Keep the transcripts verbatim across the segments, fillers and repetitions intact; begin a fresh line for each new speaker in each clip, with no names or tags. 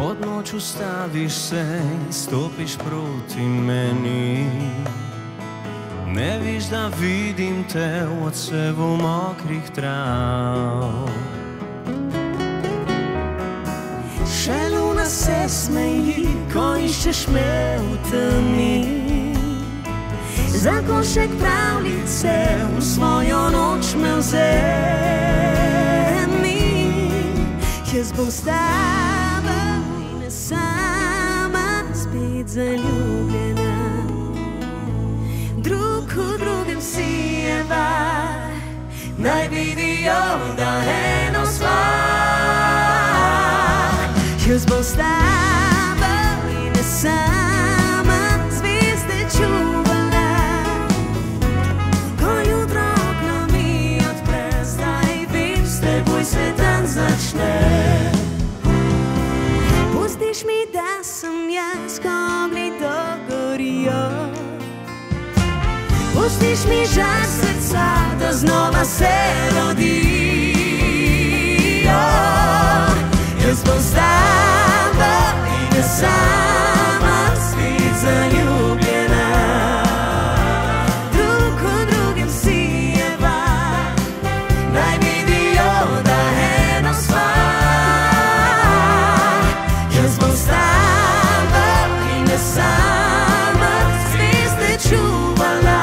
Odnoću staviš se i stopiš proti meni. Ne viš da vidim te u odsevu mokrih trav. Šeluna se smeji, ko iščeš me u temi. Za košek pravljice u svojo noč me vzemi. Jaz bom s tabo in ne sama, spet zaljubljena. Drug v drugem sijeva, naj vidijo, da eno sva. Jaz bom s tabo in ne sama, zvezde čuvala. Ko jutro okno mi odpre, zdaj vem, s teboj se dan začne. Pustiš mi, da sem jaz, ko ognji dogorijo. Pustiš mi žar srca, da znova se rodijo. Jaz bom s tabo in ne sama, spet zaljubljena. Drug v drugem sijeva, naj vidijo, da eno sva. Jaz bom s tabo in ne sama, zvezde čuvala.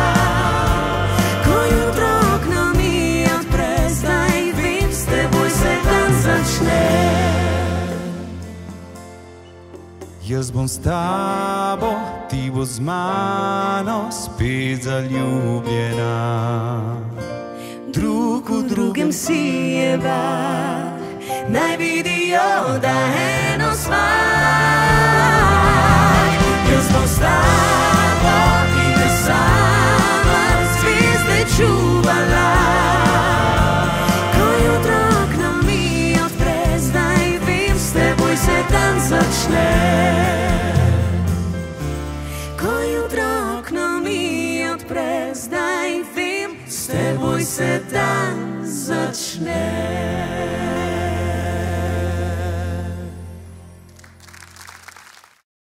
Ko jutro okno mi odpre, zdaj vem, s teboj se dan začne.
Jaz bom s tabo, ti bo z mano, spet zaljubljena.
Drug v drugem sijeva, naj vidijo, da eno sva. Jaz bom s tabo in ne sama, zvezde čuvala. Ko jutro okno mi odpre, zdaj vem, s teboj se dan začne. Ko jutro okno mi odpre, zdaj vem, s teboj se dan začne.